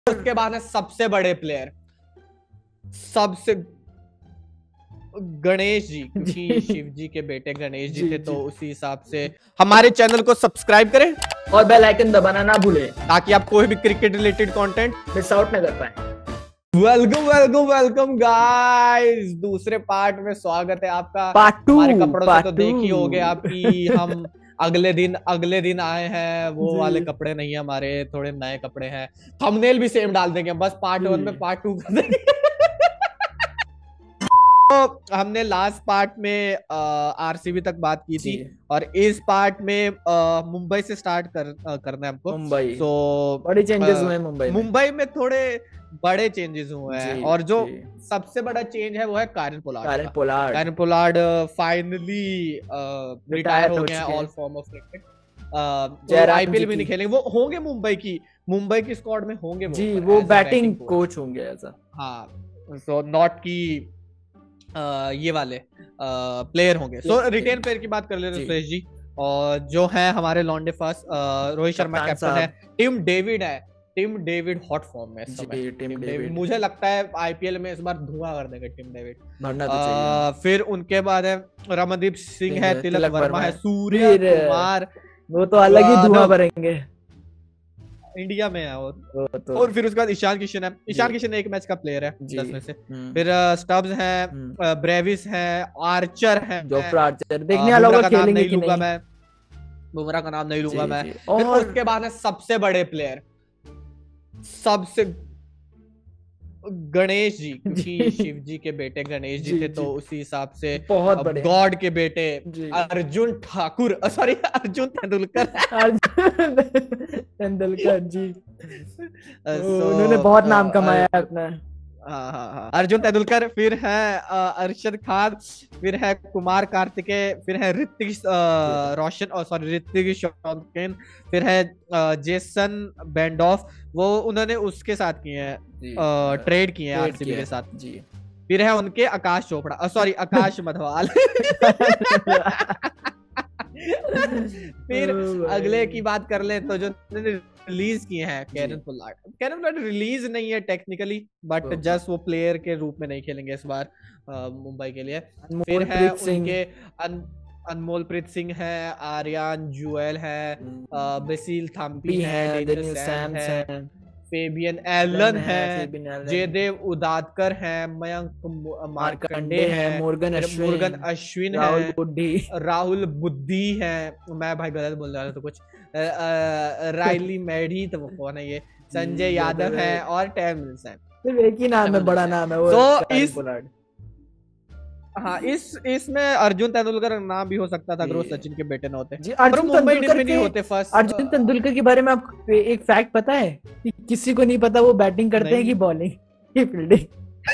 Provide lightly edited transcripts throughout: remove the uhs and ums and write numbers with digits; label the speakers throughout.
Speaker 1: उसके बाद है सबसे बड़े प्लेयर, सबसे गणेश जी, क्योंकि शिव जी के बेटे गणेश जी थे, तो उसी हिसाब से हमारे चैनल को सब्सक्राइब करें
Speaker 2: और बेल आइकन दबाना ना भूलें
Speaker 1: ताकि आप कोई भी cricket related content
Speaker 2: miss out ना कर पाए।
Speaker 1: वेलकम वेलकम वेलकम गाइस, दूसरे पार्ट में स्वागत है आपका।
Speaker 2: पार्ट 2
Speaker 1: हमारे कपड़ों से तो देख ही होगे आप कि हम अगले दिन आए हैं। वो वाले कपड़े नहीं है हमारे, थोड़े नए कपड़े हैं। थंबनेल भी सेम डाल देंगे, बस पार्ट 1 में पार्ट 2 कर देंगे। तो हमने लास्ट पार्ट में आरसीबी तक बात की थी और इस पार्ट में मुंबई से स्टार्ट करना है हमको।
Speaker 2: मुंबई
Speaker 1: तो
Speaker 2: बड़ी चेंजेस हुए हैं
Speaker 1: मुंबई में थोड़े बड़े चेंजेस हुए हैं और जो सबसे बड़ा चेंज है वो है कायरन पोलार्ड फाइनली रिटायर हो गया all form of cricket. IPL भी नहीं खेलेंगे, वो होंगे मुंबई की स्क्वाड में होंगे
Speaker 2: वो बैटिंग कोच होंगे ऐसा।
Speaker 1: हाँ, सो नॉट की ये वाले प्लेयर होंगे। सो रिटेन प्लेयर की बात कर ले रहे सुरेश जी, और जो है हमारे लॉन्डे फर्स्ट रोहित शर्मा कैप्टन है। टिम डेविड हॉट फॉर्म में इस समय। टिम डेविड मुझे लगता है आईपीएल में इस बार धुआं कर देगा टिम डेविड। फिर उनके बाद है रमनदीप सिंह है, तिलक वर्मा है, सूर्य कुमार,
Speaker 2: वो तो अलग ही धुआं भरेंगे
Speaker 1: इंडिया में है। और फिर उसके बाद ईशान किशन एक मैच का प्लेयर है 10 में से। फिर स्टब्स है, ब्रेविस है, आर्चर है,
Speaker 2: देखने वालों का नाम नहीं लूंगा मैं,
Speaker 1: बुमराह का नाम नहीं लूंगा मैं। फिर उसके बाद है सबसे बड़े प्लेयर, सबसे गणेश जी, क्योंकि शिव जी के बेटे गणेश जी थे, तो उसी हिसाब से
Speaker 2: बहुत बड़े
Speaker 1: गॉड के बेटे अर्जुन तेंदुलकर जी।
Speaker 2: उन्होंने बहुत नाम कमाया है अपना।
Speaker 1: हाँ, अर्जुन तेंदुलकर, फिर है अरशद खान, फिर है कुमार कार्तिकेय, फिर है ऋतिक रोशन, फिर है जेसन बेंडॉफ, वो उन्होंने उसके साथ किए हैं, ट्रेड किए हैं आरसीबी के साथ जी। फिर है उनके आकाश मधवाल। फिर अगले की बात कर ले तो जो रिलीज किए हैं कैरन पोलार्ड रिलीज नहीं है टेक्निकली, बट जस्ट वो प्लेयर के रूप में नहीं खेलेंगे इस बार मुंबई के लिए। फिर है उनके अनमोलप्रीत सिंह है, आर्यन जुएल है, बेसिल थम्पी है, डेनियल सैम्स है, फेबियन एलन है, जयदेव उदादकर है, मयंक मार्कंडे है, मोर्गन अश्विन है, राहुल बुद्धि है, मैं भाई गलत बोल रहा था तो कुछ, राइली मैडी, तो वो कौन है ये, संजय यादव है और टैम विल्सन।
Speaker 2: सिर्फ एक ही नाम है, बड़ा नाम है वो।
Speaker 1: तो इसमें अर्जुन तेंदुलकर नाम भी हो सकता था अगर वो सचिन के बेटे न होते।
Speaker 2: अर्जुन
Speaker 1: मुंबई टीम में नहीं होते। फर्स्ट
Speaker 2: अर्जुन तेंदुलकर के बारे में आपको एक फैक्ट पता है कि किसी को नहीं पता वो बैटिंग करते हैं कि बॉलिंग की फील्डिंग।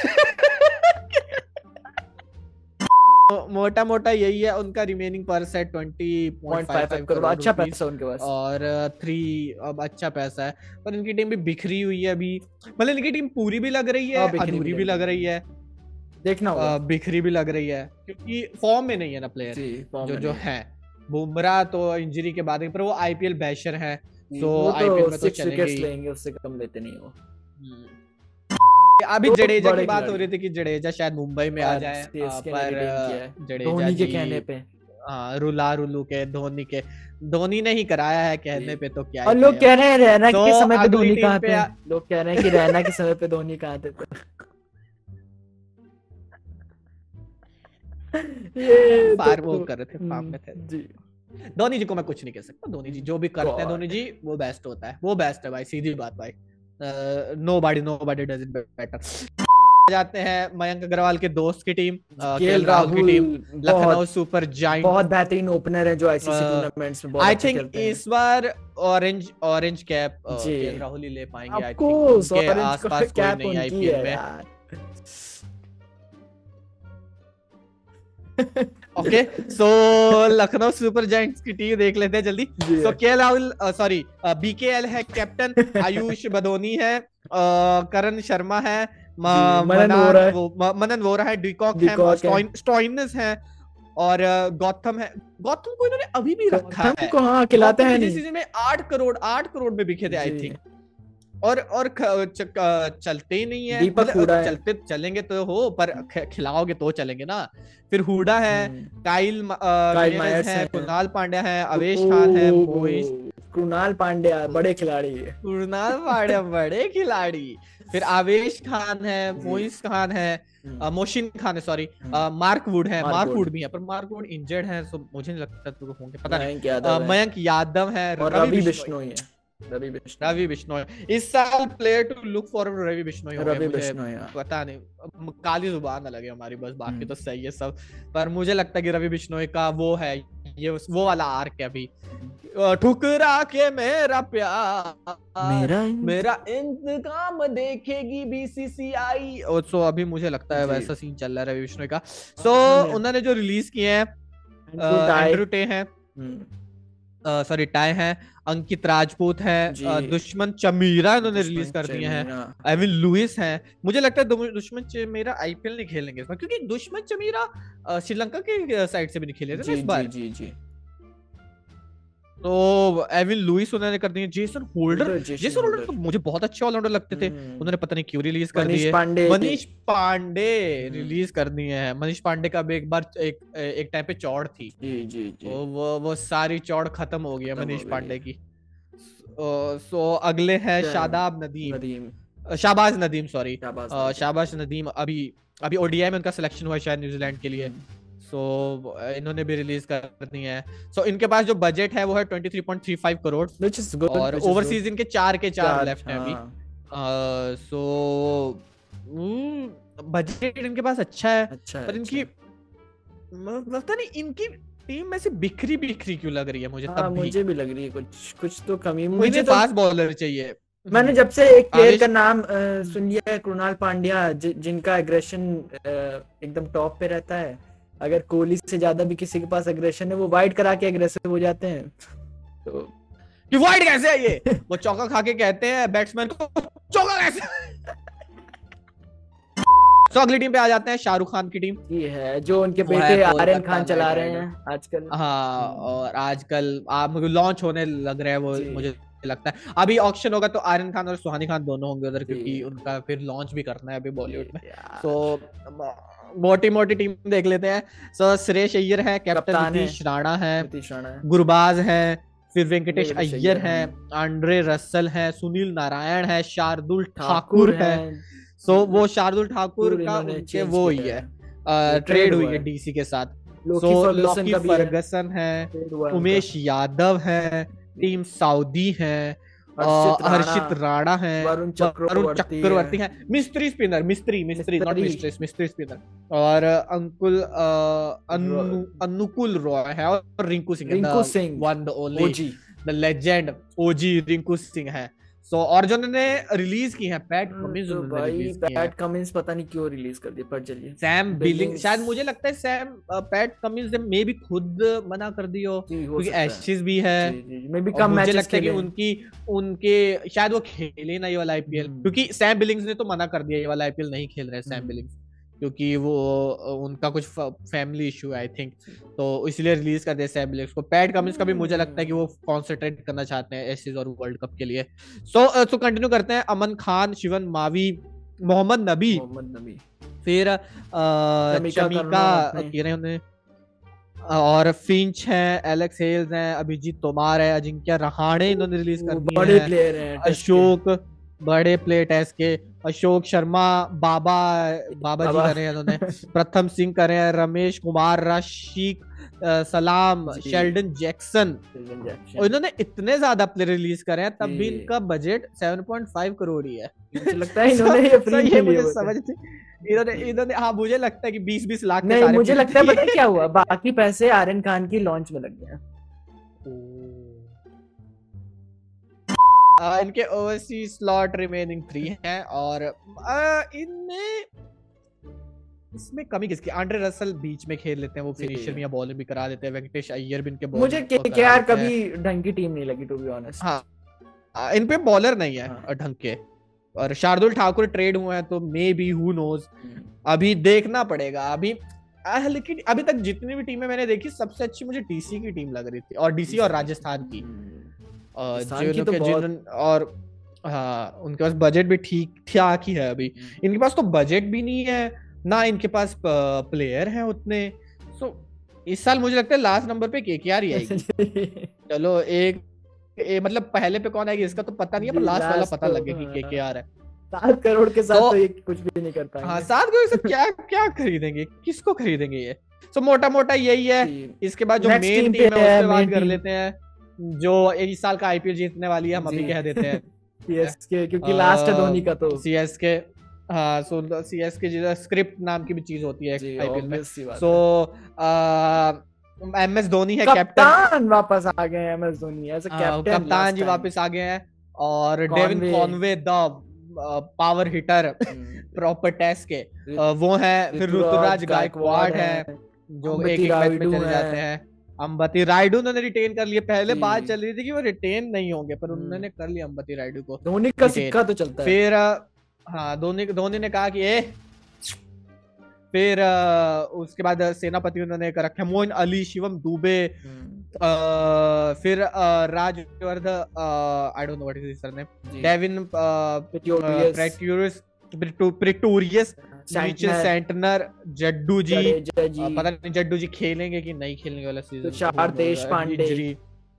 Speaker 1: मोटा यही है उनका रिमेनिंग पर्स है 20.55 करोड़,
Speaker 2: अच्छा पैसा उनके पास,
Speaker 1: और 3 अब अच्छा पैसा है। पर इनकी टीम भी बिखरी हुई है अभी, मतलब इनकी टीम पूरी भी लग रही है, अधूरी भी लग रही है,
Speaker 2: देखना होगा,
Speaker 1: बिखरी भी लग रही है क्योंकि फॉर्म में नहीं है ना प्लेयर जो है। बुमराह तो इंजरी के बाद, पर वो आईपीएल बैशर है, तो आईपीएल में तो
Speaker 2: चलेंगे, उससे कम लेते नहीं वो।
Speaker 1: अभी जडेजा की बात हो रही थी कि जडेजा शायद मुंबई में आ जाए, पर
Speaker 2: धोनी के कहने पे,
Speaker 1: रुल्लू के धोनी ने ही कराया है कहने पे, तो क्या।
Speaker 2: और लोग कह रहे हैं रैना के समय पे धोनी कहाँ थे, लोग कह रहे हैं कि रैना के समय पे धोनी कहाँ थे।
Speaker 1: ये बार वो कर रहे थे, फार्म में थे जी। धोनी जी को मैं कुछ नहीं कह सकता, धोनी जी जो भी करते हैं, धोनी जी वो बेस्ट होता है, वो बेस्ट है भाई, सीधी बात भाई। Nobody does it better. जाते हैं मयंक अग्रवाल के दोस्त की टीम, केएल राहुल की टीम, लखनऊ सुपर जायंट।
Speaker 2: बहुत बेहतरीन ओपनर है जो आईसीसी टूर्नामेंट्स में बहुत
Speaker 1: अच्छे खेलते हैं। आई थिंक इस बार ऑरेंज कैप केएल राहुल ही ले पाएंगे। आई थिंक उनके आसपास कोई नहीं आईपीएल में। Okay, so Lucknow Super Giants की टीम देख लेते हैं जल्दी। सो केएल राहुल, बीकेएल है कैप्टन, आयुष बदोनी है, करण शर्मा है, मनन वोरा है, डिकॉक है, स्टोइनिस है, और गौतम है। गौतम को इन्होंने अभी भी रखा है,
Speaker 2: हाँ, खिलाते हैं
Speaker 1: सीजन में 8 करोड़ में बिके थे आई थिंक। चलते ही नहीं है,
Speaker 2: दीपक हुडा है।
Speaker 1: चलते चलेंगे तो हो, पर खिलाओगे तो चलेंगे ना। फिर हुडा है, काइल मायर्स है, कुणाल पांड्या है, अवेश खान है, मोइस,
Speaker 2: कृणाल पांड्या बड़े खिलाड़ी है।
Speaker 1: कुणाल पांड्या बड़े खिलाड़ी। फिर आवेश खान है, मोइस खान है, मोशिन खान है, सॉरी, मार्क वुड है, मार्क वुड भी है, पर मार्क वुड इंजर्ड है, सो मुझे नहीं लगता तो होंगे, पता नहीं। मयंक यादव है,
Speaker 2: रवि बिश्नोई है।
Speaker 1: रवि बिश्नोई इस साल player to look for Ravi Bishnoi हो
Speaker 2: रवि
Speaker 1: मुझे
Speaker 2: बिश्नोई
Speaker 1: पता नहीं, काली जुबान ना लगे हमारी, बस बाकी तो सही है सब। पर मुझे लगता है कि रवि बिश्नोई का वो है, ये वो वाला आर्क है अभी, ठुकरा के मेरा प्यार मेरा इंतकाम देखेगी बीसीसीआई, और सो अभी मुझे लगता है वैसा सीन चल रहा है रवि बिश्नोई का। सो उन्होंने जो रिलीज किए हैं, एंड्रू टे हैं, सॉरी टाई है, अंकित राजपूत है, दुश्मन चमीरा इन्होंने रिलीज कर दिए हैं, एविन लुइस है। मुझे लगता है दुश्मन चमीरा आईपीएल नहीं खेलेंगे इस बार, क्योंकि दुश्मन चमीरा श्रीलंका के साइड से भी नहीं खेले थे ना इस बार। जी। तो एविन लुइस उन्होंने कर दिए, जेसन होल्डर तो मुझे बहुत अच्छे ऑलराउंडर लगते थे, उन्होंने पता नहीं क्यों रिलीज कर दिए। मनीष पांडे रिलीज कर दिए हैं। मनीष पांडे का भी एक बार एक टाइम पे चौड़ थी, जी। तो वो सारी चौड़ खत्म हो गई है मनीष पांडे की। सो अगले है शाहबाज नदीम, सॉरी शाहबाज नदीम, अभी ओडीआई में उनका सिलेक्शन हुआ है शायद न्यूजीलैंड के लिए। सो इन्होंने भी रिलीज कर दी है। सो इनके पास जो बजट है वो है 23.35 करोड़, और ओवरसीज इनके 4 के 4 लेफ्ट हैं अभी। सो बजट इनके पास अच्छा है, पर इनकी पता नहीं इनकी टीम में से बिखरी क्यों लग रही है मुझे। तब
Speaker 2: मुझे भी लग रही है कुछ तो कमी।
Speaker 1: मुझे फास्ट बॉलर चाहिए।
Speaker 2: मैंने जब से एक प्लेयर का नाम सुन लिया है, कृणाल पांड्या, जिनका एग्रेशन एकदम टॉप पे रहता है। अगर कोहली से ज्यादा भी किसी के पास एग्रेशन है, वो वाइड करा के एग्रेसिव हो जाते हैं। तो
Speaker 1: कि वाइड कैसे है ये? वो चौका खा के कहते हैं बैट्समैन को, चौका कैसे? तो अगली टीम पे आ जाते हैं, शाहरुख खान की टीम।
Speaker 2: ये है जो उनके बेटे आर्यन खान चला रहे हैं आजकल।
Speaker 1: हाँ, और आजकल आप लॉन्च होने लग रहे हैं वो, मुझे लगता है अभी ऑक्शन होगा तो आर्यन खान और सुहानी खान दोनों होंगे उधर, क्योंकि उनका फिर लॉन्च भी करना है अभी बॉलीवुड में। तो मोटी टीम देख लेते हैं। सो सुरेश अय्यर है कैप्टन, नीतीश राणा है, गुरबाज है, फिर वेंकटेश अय्यर है, आंड्रे रसल है, सुनील नारायण है, शार्दुल ठाकुर है। सो वो शार्दुल ठाकुर का उनके वो ही है, ट्रेड हुई है डीसी के साथ। सो लॉकी फर्गसन है, उमेश यादव है, टीम सऊदी है, हर्षित राणा है, वरुण चक्रवर्ती है, मिस्त्री स्पिनर, और अनुकुल रॉय है, और Rinku Singh one the only the legend OG Rinku Singh है। सो और जो उन्होंने रिलीज की है पैट कमिंस,
Speaker 2: पैट कमिंस पता नहीं क्यों रिलीज कर दिया, पर चलिए।
Speaker 1: सैम बिलिंग, शायद मुझे लगता है पैट कमिंस ने मे भी खुद मना कर दी हो, क्योंकि एशेस भी है,
Speaker 2: मे भी कम
Speaker 1: मुझे लगता है कि उनके शायद वो खेले ना ये वाला आईपीएल, क्योंकि सैम बिलिंग्स ने तो मना कर दिया ये वाला आईपीएल नहीं खेल रहे सैम बिलिंग्स, क्योंकि वो उनका कुछ फैमिली इशू है आई थिंक, तो इसलिए रिलीज कर दिया सैम बिलिंग्स को। पैट कमिंस का भी मुझे लगता है कि वो कॉन्सेंट्रेट करना चाहते हैं एशेज और वर्ल्ड कप के लिए। सो कंटिन्यू करते हैं। अमन खान, शिवन मावी, मोहम्मद नबी, फिर चमीका और फिंच है, एलेक्स हेल्स है, अभिजीत तोमार है, अजिंक्य रहाणे इन्होंने रिलीज कर दिए हैं, अशोक बड़े प्लेयर टेस्ट के, अशोक शर्मा, बाबा जी करे हैं इन्होंने, प्रथम सिंह करे हैं, रमेश कुमार, रशीक सलाम, शेल्डन जैक्सन, और इन्होंने इतने ज्यादा प्लेयर रिलीज करे हैं, तब भी इनका बजट 7.5 करोड़ ही है।
Speaker 2: मुझे लगता है इन्होंने ये फ्री के लिए
Speaker 1: समझ इन्होंने हाँ, मुझे लगता है कि 20-20 लाख
Speaker 2: नहीं, मुझे लगता है पता क्या हुआ, बाकी पैसे आर्यन खान की लॉन्च में लग गए।
Speaker 1: इनके ओवरसीज स्लॉट रिमेनिंग 3 हैं, और इसमें कमी किसकी? आंड्रे रसल बीच में खेल लेते हैं, वो फिनिशर में या बॉलिंग भी करा देते हैं। वेंकटेश अय्यर भी इनके बॉलिंग,
Speaker 2: मुझे केकेआर कभी ढंग की टीम नहीं लगी टू बी ऑनेस्ट।
Speaker 1: हाँ, इन पे बॉलर नहीं है ढंग के, और शार्दुल ठाकुर ट्रेड हुए हैं, तो मे बी हु नोज, अभी देखना पड़ेगा। लेकिन अभी तक जितनी भी टीमें मैंने देखी, सबसे अच्छी मुझे डीसी की टीम लग रही थी, और डीसी और राजस्थान की, और हाँ उनके पास बजट भी ठीक ठाक ही है अभी। इनके पास तो बजट भी नहीं है, ना इनके पास प्लेयर हैं उतने। सो इस साल मुझे लगता है लास्ट नंबर पे केकेआर ही आएगी। चलो मतलब पहले पे कौन आएगी इसका तो पता नहीं है, पर लास्ट वाला पता लगे कि केकेआर है।
Speaker 2: 7 करोड़ के साथ तो ये कुछ भी नहीं कर पाएंगे।
Speaker 1: हाँ 7 करोड़ से क्या क्या खरीदेंगे, किसको खरीदेंगे ये। सो मोटा मोटा यही है। इसके बाद जो मेन टीम है उस पे बात कर लेते हैं, जो इस साल का आईपीएल जीतने वाली है, हम अभी कह देते हैं
Speaker 2: सीएसके, क्योंकि लास्ट है धोनी का तो
Speaker 1: सीएसके। हाँ सो सीएसके जो स्क्रिप्ट नाम की भी चीज होती है आईपीएल में। सो एमएस धोनी है
Speaker 2: कप्तान, वापस आ गए हैं MS Dhoni as a captain,
Speaker 1: कप्तान जी वापस आ गए हैं। और Devon Conway the power hitter proper test के वो है। फिर ऋतुराज गायकवाड़ है जो एक एक मैच में चले जाते हैं। अंबती रायडू उन्होंने रिटेन कर लिया। पहले बात चल रही थी कि वो रिटेन नहीं होंगे, पर उन्होंने कर लिया अंबती रायडू को।
Speaker 2: धोनी का सिक्का तो चलता है।
Speaker 1: फिर हाँ धोनी ने कहा कि फिर उसके बाद सेनापति उन्होंने कर रखे मोइन अली, शिवम दुबे, फिर Rajvardhan I don't know what is his surname, Dwaine Pretorius, Mitchell Santner, Jaddu ji. पता नहीं जड्डू जी खेलेंगे कि नहीं खेलेंगे वाला सीजन।
Speaker 2: तुषार देशपांडे,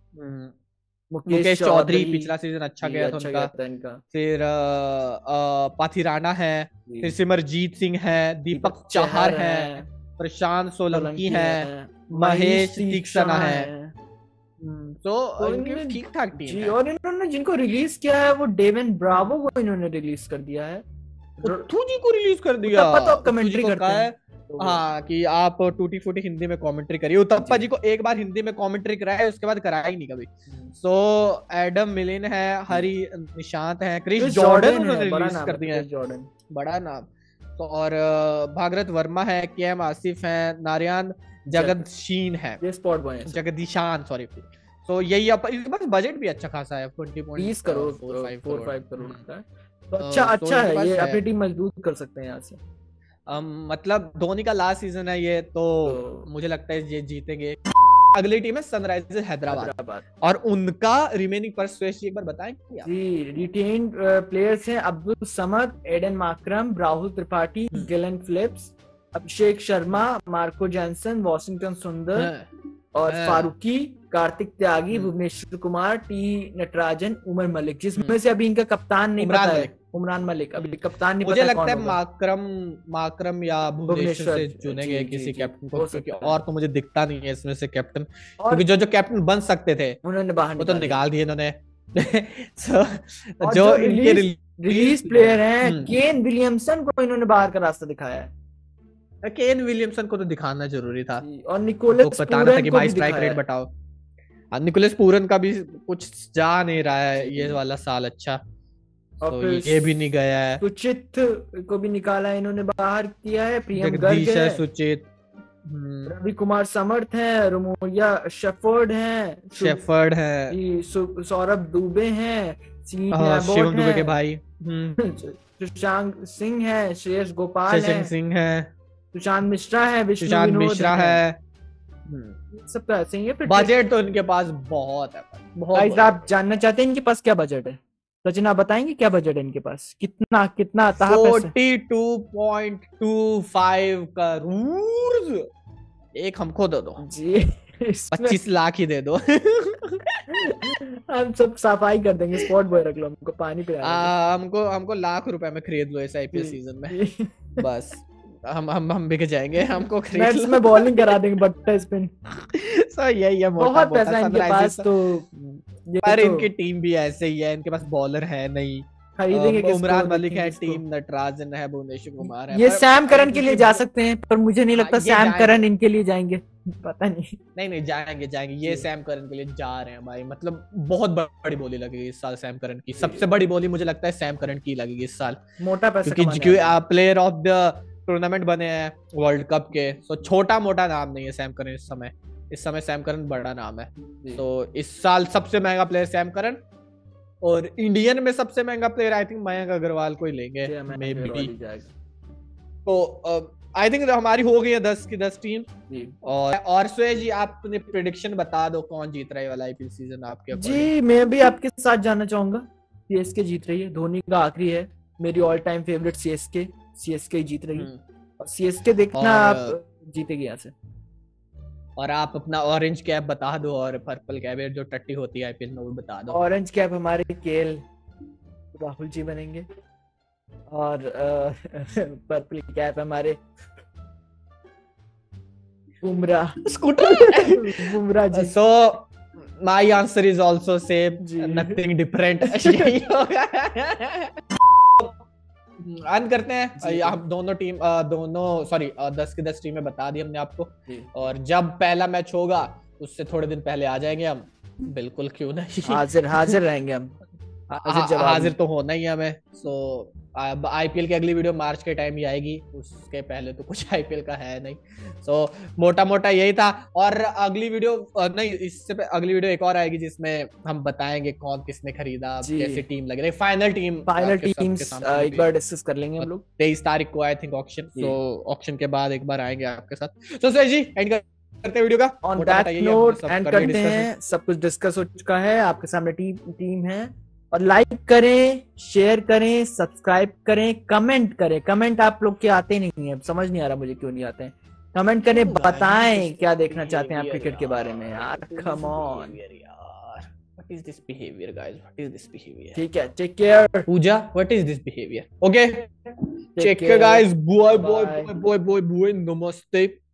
Speaker 1: मुकेश चौधरी पिछला सीजन अच्छा गया था उनका। फिर पाथिराना है, फिर सिमरजीत सिंह है, दीपक चाहर है, प्रशांत सोलंकी है, महेश तीक्ष्णा है। तो ठीक ठाक टीम है।
Speaker 2: और इन्होंने जिनको रिलीज किया है वो डेविन ब्रावो को इन्होंने रिलीज कर दिया है।
Speaker 1: उत्थु जी को रिलीज कर दिया।
Speaker 2: तो कमेंट्री करते हैं
Speaker 1: हाँ कि आप टूटी फूटी हिंदी में कमेंट्री करिए। उतप्पा जी को एक बार हिंदी में कमेंट्री कराया, उसके बाद कराया ही नहीं कभी। सो एडम मिलिन है, हरी निशांत है, क्रिस जॉर्डन उन्होंने रिलीज कर दिया है, बड़ा नाम। तो और भागरत वर्मा है, केएम आसिफ है, नारायण जगदीशान है, जगदीशान सॉरी। तो यही इनके पास बजट भी अच्छा खासा है,
Speaker 2: 20 करोड़ 4-5 करोड़ का। तो अच्छा है, ये अपनी टीम मजबूत कर सकते हैं यहाँ से।
Speaker 1: मतलब धोनी का लास्ट सीजन है ये, तो मुझे लगता है ये जीतेंगे। अगली टीम है सनराइजर्स हैदराबाद, और उनका रिमेनिंग पर्सपेक्टिव एक बार बताएंगे
Speaker 2: जी। रिटेन्ड प्लेयर्स हैं Abdul Samad, Aiden Markram, Rahul Tripathi, Glenn Phillips, Abhishek Sharma, Marco Jansen, Washington Sundar और फारूकी, कार्तिक त्यागी, भुवनेश्वर कुमार, टी नटराजन, उमर मलिक, जिसमें से अभी इनका कप्तान नहीं पता है, उमरान मलिक अभी कप्तान नहीं
Speaker 1: मुझे
Speaker 2: पता।
Speaker 1: लगता है माकरम या भुवनेश्वर से चुनेंगे किसी कैप्टन को, क्योंकि और तो मुझे दिखता नहीं है इसमें से कैप्टन, क्योंकि जो कैप्टन बन सकते थे
Speaker 2: उन्होंने बाहर
Speaker 1: वो तो निकाल दिए इन्होंने।
Speaker 2: जो इनके रिलीज प्लेयर हैं, केन विलियमसन को इन्होंने बाहर का रास्ता दिखाया है।
Speaker 1: केन विलियमसन को तो दिखाना जरूरी था,
Speaker 2: और निकोलस
Speaker 1: बताना था कि भाई स्ट्राइक रेट बताओ। निकोलस पूरन का भी कुछ जा नहीं रहा है ये वाला साल अच्छा, तो ये भी नहीं गया है।
Speaker 2: सुचित को भी निकाला है इन्होंने, बाहर किया है। प्रियम गर्ग है,
Speaker 1: सुचित,
Speaker 2: रवि कुमार समर्थ है, रोमोया शेफर्ड है, सौरभ दुबे हैं,
Speaker 1: शिवम दुबे के भाई
Speaker 2: सुशांत सिंह है, श्रेयस गोपाल है, सुशांत मिश्रा है,
Speaker 1: विष्णु मिश्रा है।
Speaker 2: सब ऐसे ही है।
Speaker 1: बजट तो इनके पास बहुत है, बहुत।
Speaker 2: आप जानना चाहते हैं इनके पास क्या बजट है? सचिन आप बताएंगे क्या बजट है इनके पास? कितना
Speaker 1: 42.25 करोड़। एक हमको दे दो
Speaker 2: जी,
Speaker 1: 25 लाख ही दे दो।
Speaker 2: हम सब सफाई कर देंगे, स्पॉट बॉय रख लो, हमको पानी पिला
Speaker 1: हमको लाख रुपए में खरीद लो इस आईपीएल सीजन में, बस हम बिक जाएंगे। हमको
Speaker 2: मैच में बॉलिंग करा देंगे, बट्टा स्पिन।
Speaker 1: यही है,
Speaker 2: बहुत पैसा इनके पास। तो
Speaker 1: पर इनकी टीम भी ऐसे ही है, इनके पास बॉलर है नहीं,
Speaker 2: खरीदेंगे।
Speaker 1: उमरान मलिक है, टीम नटराजन है, भुवनेश्वर कुमार है।
Speaker 2: ये सैम करन के लिए जा सकते हैं, पर मुझे नहीं लगता सैम करन इनके लिए जाएंगे, पता नहीं।
Speaker 1: जाएंगे ये सैम करन के लिए जा रहे हैं भाई। मतलब बहुत बड़ी बोली लगेगी इस साल सैम करन की, सबसे बड़ी बोली मुझे लगता है सैम करन की लगेगी इस साल,
Speaker 2: मोटा पैसा,
Speaker 1: क्योंकि प्लेयर ऑफ द टूर्नामेंट बने हैं वर्ल्ड कप के। सो छोटा मोटा नाम नहीं है सैम करन इस समय सैम करन बड़ा नाम है। तो इस साल सबसे महंगा प्लेयर सैम करन, और इंडियन में सबसे महंगा player I think Mayank Agarwal को ही लेंगे मे बी। तो आई थिंक हमारी हो गई है 10 की 10 टीम। और सुए जी आप अपनी प्रेडिक्शन बता दो, कौन जीत रहा है वाला आईपीएल सीजन आपके?
Speaker 2: जी मैं भी आपके साथ जाना चाहूंगा। सीएसके जीत रही है, धोनी का आखिरी है, मेरी ऑल टाइम फेवरेट सीएसके जीत रही है। और सीएसके देखना आप जीतेगी यहाँ से।
Speaker 1: और आप अपना ऑरेंज कैप बता दो और पर्पल कैप जो टट्टी होती है आईपीएल में वो बता दो।
Speaker 2: ऑरेंज कैप हमारे केएल राहुल जी बनेंगे और पर्पल कैप हमारे Bumrah Bumrah ji.
Speaker 1: So my answer is also same, nothing different. यही होगा। अंत करते हैं। आप दोनों सॉरी 10 की 10 टीमें बता दी हमने आपको, और जब पहला मैच होगा उससे थोड़े दिन पहले आ जाएंगे हम, बिल्कुल क्यों नहीं,
Speaker 2: हाजिर रहेंगे हम,
Speaker 1: हाजिर तो होना ही है हमें। सो अब आईपीएल की अगली वीडियो मार्च के टाइम ही आएगी, उसके पहले तो कुछ आईपीएल का है नहीं। सो मोटा मोटा यही था। और अगली वीडियो नहीं, इससे अगली वीडियो एक और आएगी जिसमें हम बताएंगे कौन किसने खरीदा, कैसी टीम लग रही है, फाइनल टीम्स
Speaker 2: एक बार डिस्कस कर लेंगे हम लोग।
Speaker 1: 23 तारीख को आई थिंक ऑक्शन, तो ऑक्शन के बाद एक बार आएंगे आपके साथ। सो जी एंड करते हैं वीडियो का।
Speaker 2: ऑन दैट नोट एंड करते हैं, सब कुछ डिस्कस हो चुका है, आपके सामने टीम है। और लाइक करें, शेयर करें, सब्सक्राइब करें, कमेंट करें। कमेंट आप लोग के आते नहीं है, समझ नहीं आ रहा मुझे क्यों नहीं आते हैं। कमेंट करें, बताएं क्या देखना चाहते हैं आप क्रिकेट के बारे में यार। कम ऑन
Speaker 1: यार, what is this behaviour guys, what is this behaviour.
Speaker 2: ठीक है, take care
Speaker 1: Pooja, what is this behaviour. Okay, take care guys, bye bye bye bye, नमस्ते।